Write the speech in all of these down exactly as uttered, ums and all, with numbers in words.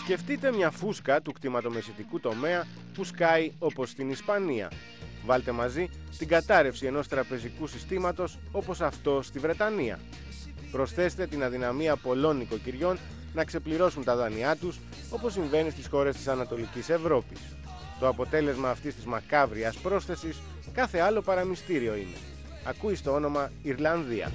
Σκεφτείτε μια φούσκα του κτηματομεσητικού τομέα που σκάει όπως στην Ισπανία. Βάλτε μαζί την κατάρρευση ενός τραπεζικού συστήματος όπως αυτό στη Βρετανία. Προσθέστε την αδυναμία πολλών νοικοκυριών να ξεπληρώσουν τα δάνειά τους, όπως συμβαίνει στις χώρες της Ανατολικής Ευρώπης. Το αποτέλεσμα αυτής της μακάβριας πρόσθεσης κάθε άλλο παρά μυστήριο είναι. Ακούει στο όνομα Ιρλανδία.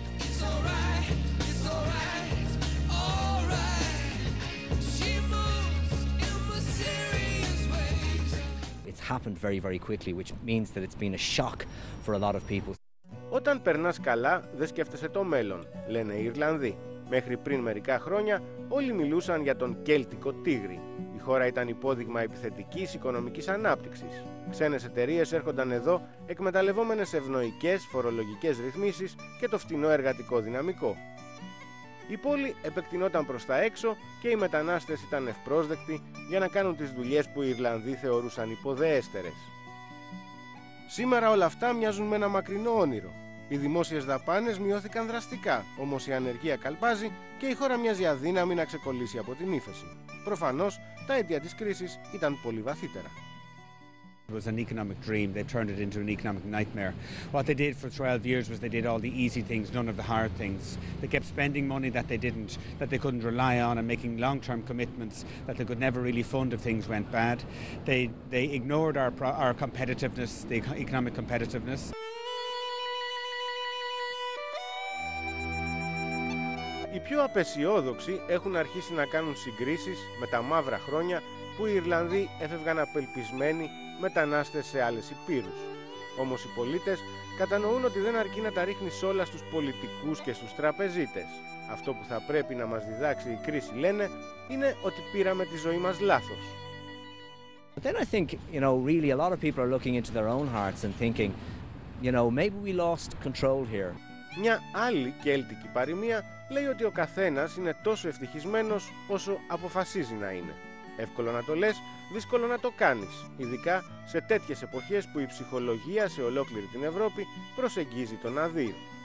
It's happened very, very quickly, which means that it's been a shock for a lot of people. Όταν περνάς καλά, δεν σκέφτεσαι το μέλλον, λένε οι Ιρλανδοί. Μέχρι πριν μερικά χρόνια, όλοι μιλούσαν για τον Κέλτικο τίγρη. Η χώρα ήταν υπόδειγμα επιθετικής οικονομικής ανάπτυξης. Ξένες εταιρείες έρχονταν εδώ, εκμεταλλευόμενες ευνοϊκές φορολογικές ρυθμίσεις και το φτηνό εργατικό δυναμικό. Η πόλη επεκτηνόταν προς τα έξω και οι μετανάστες ήταν ευπρόσδεκτοι για να κάνουν τις δουλειές που οι Ιρλανδοί θεωρούσαν υποδεέστερες. Σήμερα όλα αυτά μοιάζουν με ένα μακρινό όνειρο. Οι δημόσιες δαπάνες μειώθηκαν δραστικά, όμως η ανεργία καλπάζει και η χώρα μοιάζει αδύναμη να ξεκολλήσει από την ύφεση. Προφανώς, τα αίτια της κρίσης ήταν πολύ βαθύτερα. It was an economic dream. They turned it into an economic nightmare. What they did for twelve years was they did all the easy things, none of the hard things. They kept spending money that they didn't, that they couldn't rely on, and making long-term commitments that they could never really fund if things went bad. They they ignored our our competitiveness, the economic competitiveness. Οι πιο απεσιόδοξοι έχουν αρχίσει να κάνουν συγκρίσεις με τα μαύρα χρόνια που οι Ιρλανδοί έφευγαν απελπισμένοι μετανάστες σε άλλες υπήρους. Όμως οι πολίτες κατανοούν ότι δεν αρκεί να τα ρίχνεις όλα στους πολιτικούς και στους τραπεζίτες. Αυτό που θα πρέπει να μας διδάξει η κρίση, λένε, είναι ότι πήραμε τη ζωή μας λάθος. But then I think, you know, really a lot of people are looking into their own hearts and thinking, you know, maybe we lost control here. Μια άλλη κέλτικη παροιμία λέει ότι ο καθένας είναι τόσο ευτυχισμένος όσο αποφασίζει να είναι. Εύκολο να το λες, δύσκολο να το κάνεις, ειδικά σε τέτοιες εποχές που η ψυχολογία σε ολόκληρη την Ευρώπη προσεγγίζει τον αδείο.